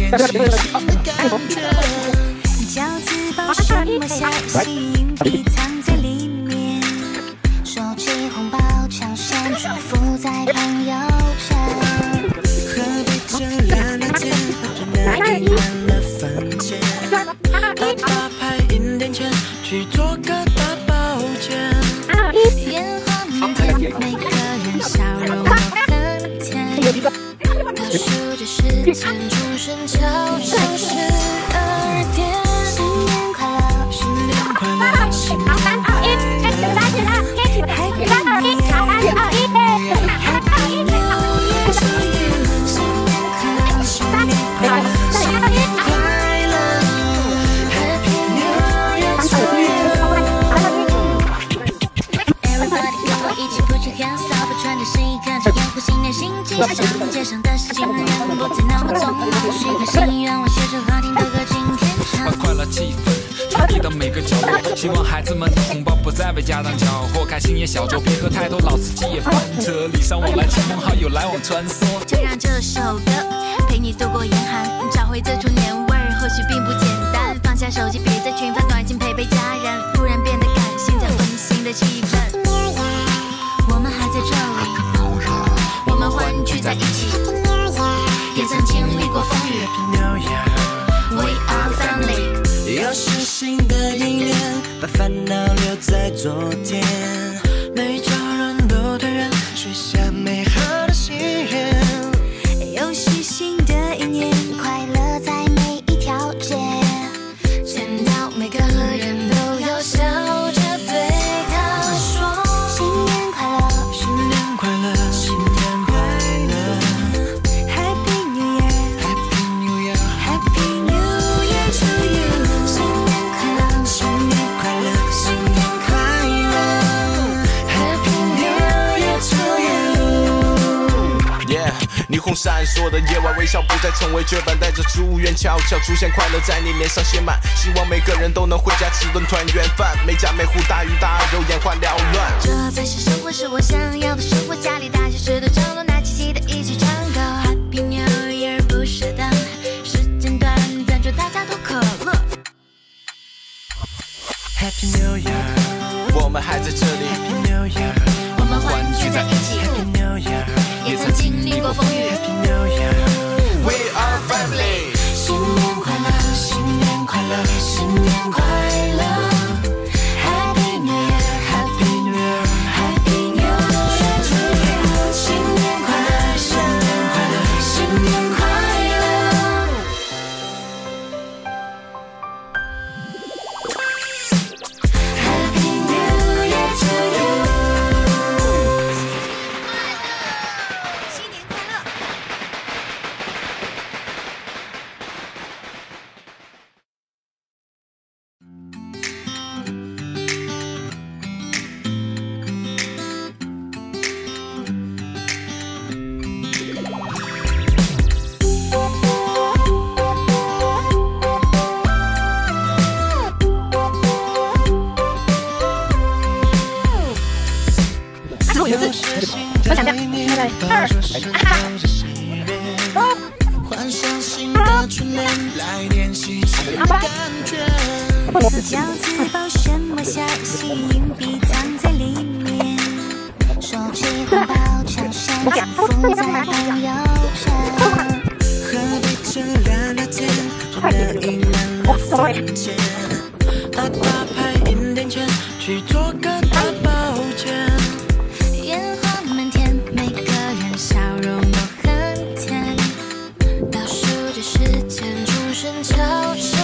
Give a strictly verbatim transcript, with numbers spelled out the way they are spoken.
点细心的感觉。 饺子包什么消息，硬币藏在里面。收起红包，抢先祝福在朋友圈。 何必这烂了天，真的溢满了房间。打打牌赢点钱，去做个大保健。 烟花满天，每个人笑容都很甜。倒数着时间，钟声敲响十二点。新年快乐， 新年快乐，新年快乐 Happy New Year Happy New Year to you。新年快乐，新年快乐，新年快乐 Happy New Year to you。Everybody 跟我一起 put your hands up， 穿着新衣，看着烟火，新年新气象。街上的事情人不再那么匆忙，许个心愿，我写首好听的歌，今天唱。 快乐气氛传递到每个角落，希望孩子们的红包不再被家长缴获，开心也小酌，别喝太多，老司机也翻车，礼尚往来，亲朋好友来往穿梭。 就让这首歌陪你度过严寒，找回最初年味儿，或许并不简单。放下手机，别再群发短信，陪陪家人，突然变得感性，在温馨的气氛。我们还在这里，我们欢聚在一起，也曾经历过风雨。We are family。 又是新的一年，把烦恼留在昨天。每个人都但愿许下美好的心愿。 又是新的一年，快乐在每一条街，见到每个人都要笑着对他说：新年快乐， 新年快乐，新年快乐 Happy New Year Happy New Year Happy New Year to you。新年快乐， 新年快乐，新年快乐 Happy New Year to you。 Yeah， 霓虹闪烁的夜晚，微笑不再成为绝版，带着祝愿悄悄出现，快乐在你脸上写满，希望每个人都能回家吃顿团圆饭，每家每户大鱼大肉，眼花缭乱。 这才是生活，是我想要的生活，家里大小事都张罗，拿起吉他一起唱歌。Happy New Year 不舍得，时间短暂，祝大家都可乐。 Happy New Year， 我们还在这里。Happy New Year， 我们欢聚在一起。 Happy New Year， 也曾经历过风雨。 Happy New Year，We are family。 新年快乐，新年快乐，新年快乐 Happy New Year Happy New Year Happy New Year to you。 新年快乐，新年快乐，新年快乐。Happy New Year to you。 新年快乐。 又是新的一年，到处是都是喜悦，换上新的春联，来点喜庆的感觉。 饺子包什么消息，硬币藏在里面。收起红包，抢先祝福在朋友圈。 何必这烂了天，真的溢满了房间。打打牌赢点钱，去做个大保健。 烟花满天，每个人笑容都很甜。倒数着时间，钟声敲响。